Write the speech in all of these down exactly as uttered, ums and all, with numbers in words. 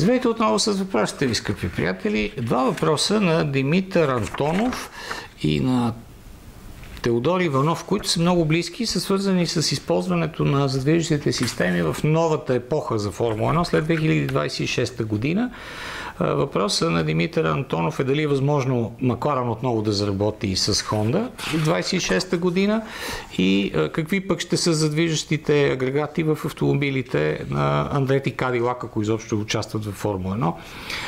Здравейте отново с въпросите ви, скъпи приятели. Два въпроса на Димитър Антонов и на Теодор Иванов, които са много близки, са свързани с използването на задвижващите системи в новата епоха за Формула едно след две хиляди двадесет и шеста година. Въпросът на Димитър Антонов е дали е възможно Макларен отново да заработи с Honda в двадесет и шеста година и какви пък ще са задвижващите агрегати в автомобилите на Андрети Кадилак, ако изобщо участват в Формула едно,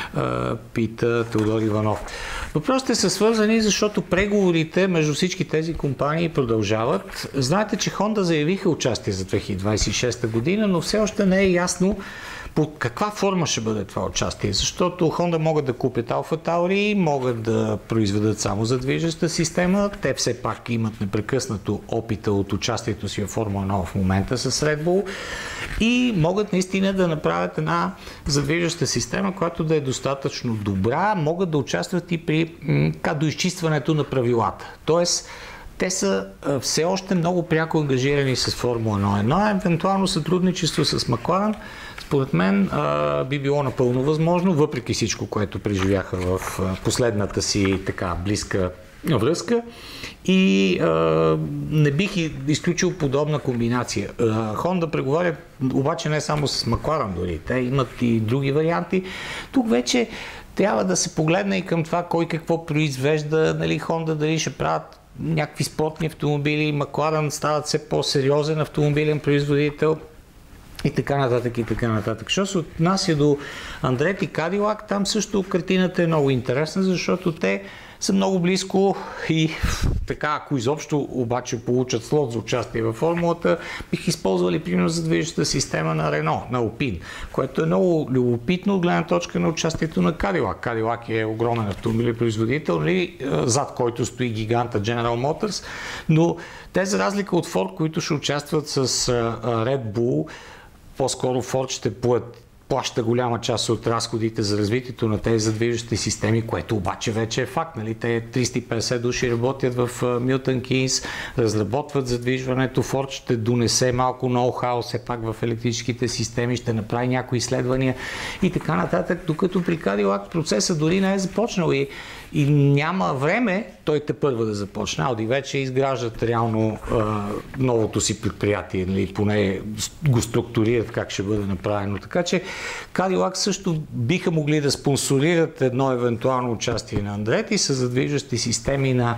пита Теодор Иванов. Въпросите са свързани, защото преговорите между всички тези компании продължават. Знаете, че Honda заявиха участие за две хиляди двадесет и шеста година, но все още не е ясно под каква форма ще бъде това участие, защото Honda могат да купят Alpha Tauri, могат да произведат само задвижваща система, те все пак имат непрекъснато опита от участието си в Формула едно в момента с Red Bull и могат наистина да направят една задвижваща система, която да е достатъчно добра, могат да участват и при м- доизчистването на правилата. Тоест, те са а, все още много пряко ангажирани с Формула едно. Едно евентуално сътрудничество с Макларен, според мен а, би било напълно възможно, въпреки всичко, което преживяха в а, последната си така близка връзка и а, не бих изключил подобна комбинация. А, Honda преговаря обаче не само с Макларен дори, те имат и други варианти. Тук вече трябва да се погледне и към това кой какво произвежда, нали, Honda дали ще правят някакви спортни автомобили, Макларен стават все по-сериозен автомобилен производител и така нататък и така нататък. Що се отнася до Андрети Кадилак, там също картината е много интересна, защото те са много близко и така, ако изобщо обаче получат слот за участие във формулата, бих използвали примерно задвижващата система на Рено, на Alpine, което е много любопитно от гледна точка на участието на Кадилак. Кадилак е огромен автомобилен производител, зад който стои гиганта General Motors, но те за разлика от Ford, които ще участват с Red Bull, по-скоро Ford ще плат плаща голяма част от разходите за развитието на тези задвижващи системи, което обаче вече е факт. Нали? Те триста и петдесет души работят в Милтън Кейнс, разработват задвижването. Форд ще донесе малко ноу-хау все пак в електрическите системи, ще направи някои изследвания и така нататък, докато при Кадилак процесът дори не е започнал и, и няма време той те първа да започне. Ауди вече изграждат реално а, новото си предприятие, нали? Поне го структурират как ще бъде направено. Така че Кадилак също биха могли да спонсорират едно евентуално участие на Андрети с задвижващи системи на,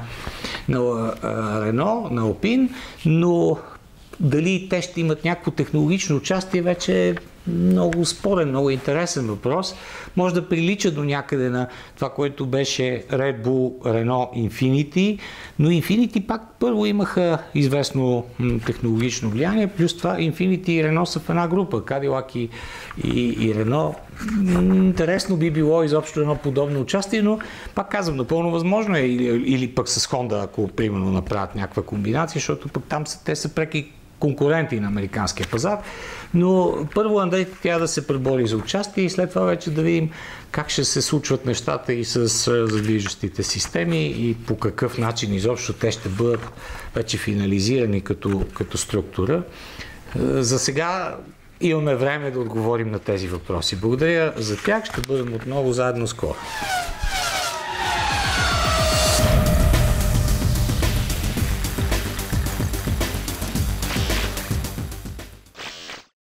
на Рено, на Alpine, но дали те ще имат някакво технологично участие, вече е много спорен, много интересен въпрос. Може да прилича до някъде на това, което беше Red Bull, Renault, Infiniti, но Infiniti пак първо имаха известно технологично влияние, плюс това Infiniti и Renault са в една група, Cadillac и, и, и Renault. Интересно би било изобщо едно подобно участие, но пак казвам, напълно възможно е или, или пък с Honda, ако примерно направят някаква комбинация, защото пък там са, те са преки конкуренти на американския пазар, но първо Андрети трябва да се пребори за участие и след това вече да видим как ще се случват нещата и с задвижващите системи и по какъв начин изобщо те ще бъдат вече финализирани като, като структура. За сега имаме време да отговорим на тези въпроси. Благодаря за тях, ще бъдем отново заедно скоро.